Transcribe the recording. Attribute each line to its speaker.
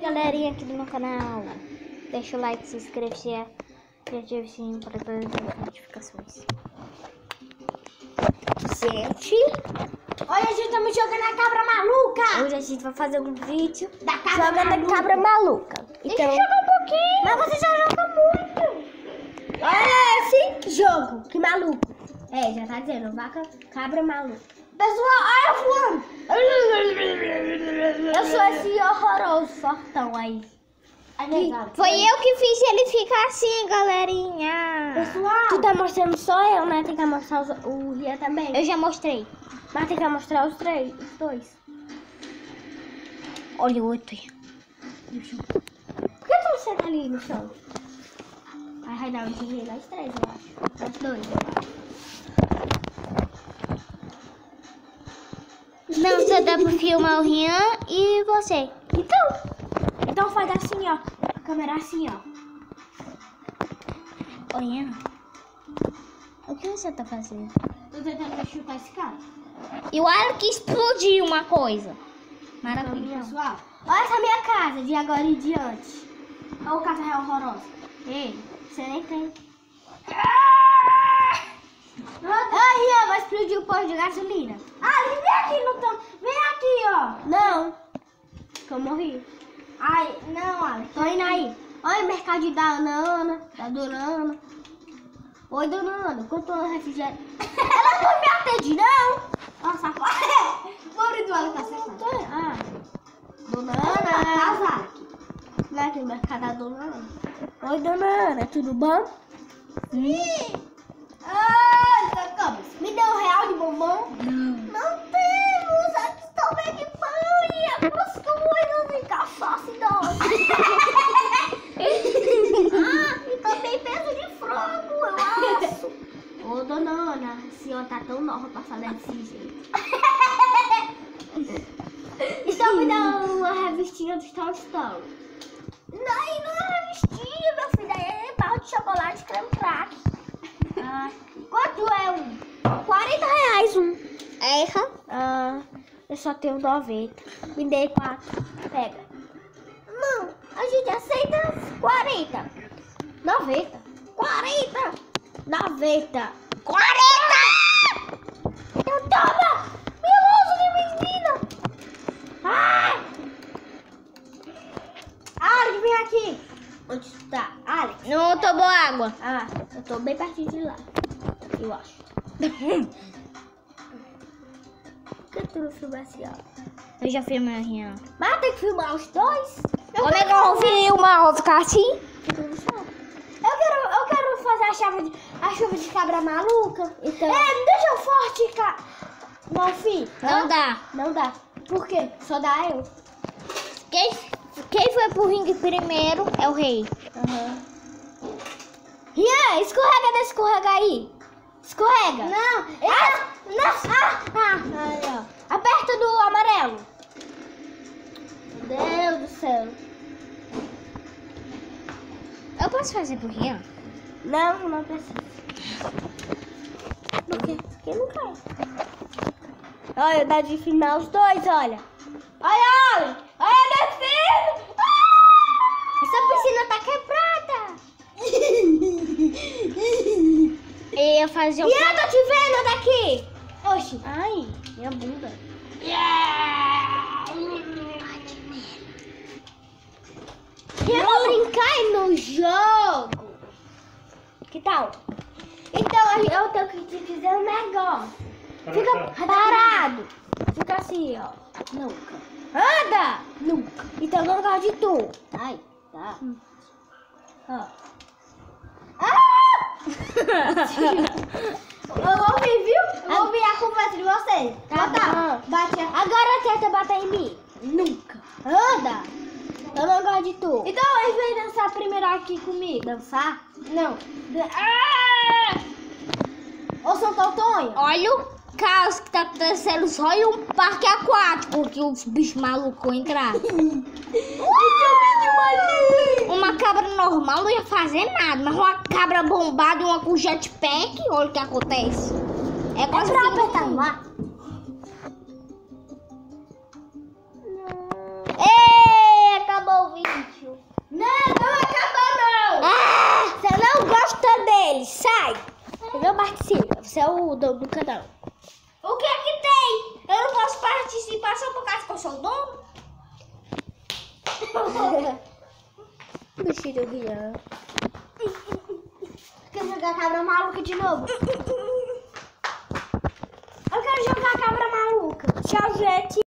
Speaker 1: galerinha aqui do meu canal. Deixa o like, se inscreve e ativa o sininho para todas as notificações. Gente,
Speaker 2: olha, a gente estamos jogando a cabra maluca.
Speaker 1: hoje a gente vai fazer um vídeo
Speaker 2: Da cabra
Speaker 1: jogando
Speaker 2: maluca.
Speaker 1: a cabra maluca.
Speaker 2: Deixa eu jogar um pouquinho.
Speaker 1: Mas você já joga muito.
Speaker 2: Olha esse jogo, que maluco. É, já tá dizendo, vaca, cabra maluca. Pessoal, olha eu voando. Eu sou esse horroroso fortão aí.
Speaker 1: Foi eu que fiz ele ficar assim, galerinha.
Speaker 2: Pessoal, tu tá mostrando só eu, né? Tem que mostrar o Rian também.
Speaker 1: Eu já mostrei.
Speaker 2: Mas tem que mostrar os dois.
Speaker 1: Olha o outro.
Speaker 2: Por que tu não senta ali no chão? Aí vai dar um dinheiro nós três, eu acho. Nós dois, eu acho.
Speaker 1: Não, só dá pra filmar o Rian e você.
Speaker 2: Então faz assim, ó. A câmera assim, ó.
Speaker 1: Ô, Rian, o que você tá fazendo?
Speaker 2: Tô tentando chutar esse cara.
Speaker 1: E o Alec explodiu uma coisa.
Speaker 2: Então,
Speaker 1: Maravilha.
Speaker 2: pessoal, olha essa minha casa de agora em diante. Olha o casa é horrorosa. Ei, você nem tem. Ai, Rian, vai explodir o posto de gasolina. Ah, vem aqui no tom. Vem aqui, ó. Não. Que eu morri. Ai, não, Alex. Tô indo aí. Olha o mercado da Dona Ana. Oi, Dona Ana. Quanto é refrigerante? Ela não me atende, não. Nossa, pobre do Alex tá sentado. Ah, Dona Ana. Casar aqui. Não é aqui no mercado da Dona Ana. Oi, Dona Ana. Tudo bom? Sim. Ai, me deu R$1 de bombom? Não temos. Aqui estão bem de pão e as coisas e cachaça e doce. E também peso de frango, eu acho. Ô, Dona Ana, a senhora tá tão nova pra falar desse jeito. Então me dá uma revistinha do Toy Story. Não é revistinha, meu filho. Aí é pau de chocolate creme crack. Quanto é um? R$40 um.
Speaker 1: Erra.
Speaker 2: Eu só tenho 90. Me dei 4. Pega. Não, a gente aceita 40. 90. 40. 90.
Speaker 1: 40!
Speaker 2: Então toma! Meloso de menina! Ai! Alex, vem aqui. Onde tu tá? Alex?
Speaker 1: Não tomou água.
Speaker 2: Ah, eu tô bem pertinho de lá. Eu acho. Por que tu não filma assim, ó?
Speaker 1: Eu já filmei o Rian.
Speaker 2: Mas tem que filmar os dois?
Speaker 1: Como é que eu vou filmar? Vou ficar assim?
Speaker 2: Eu quero fazer a chuva de cabra maluca. Então... me deixa forte, cara. Não, filho.
Speaker 1: Não dá.
Speaker 2: Não dá. Por quê? Só dá eu.
Speaker 1: Quem foi pro ringue primeiro é o rei.
Speaker 2: Rian, escorrega aí. Escorrega. Não. Aí, ó. Aperta do amarelo. Meu Deus do céu.
Speaker 1: Eu posso fazer pro Rian?
Speaker 2: Não precisa. Por quê? Porque não cai. Olha, dá de filmar os dois, olha. Olha, descendo. Essa piscina tá quebrada.
Speaker 1: Eu ia fazer o...
Speaker 2: E eu tô te vendo daqui. Oxi. Ai, minha bunda. Eu vou brincar no jogo. Que tal? Então eu tenho que te dizer um negócio. Fica parado. Fica assim, ó. Nunca. Anda! Nunca. Então eu não gosto de tu. Ai, tá. Ó. Eu ouvi, viu? Eu ouvi a conversa de vocês. Tá. Bate. Agora tenta bater em mim. Nunca. Anda. Eu não gosto de tu. Então eles vêm dançar primeiro aqui comigo. Dançar? Não. Ô, São Tontonho.
Speaker 1: Olha o caos que tá acontecendo só em um parque aquático que os bichos malucos entraram. Uma cabra normal não ia fazer nada, mas uma cabra bombada e uma com jetpack, olha o que acontece. É quase
Speaker 2: pra
Speaker 1: fim do
Speaker 2: apertar
Speaker 1: mundo.
Speaker 2: lá.
Speaker 1: Ei, acabou o vídeo.
Speaker 2: Não participa. Você é o dono do canal.
Speaker 1: O que é que tem? Eu não posso participar só por causa que eu sou o dono?
Speaker 2: Bichinho Rian. Quer jogar cabra maluca de novo? Eu quero jogar cabra maluca. Tchau, gente.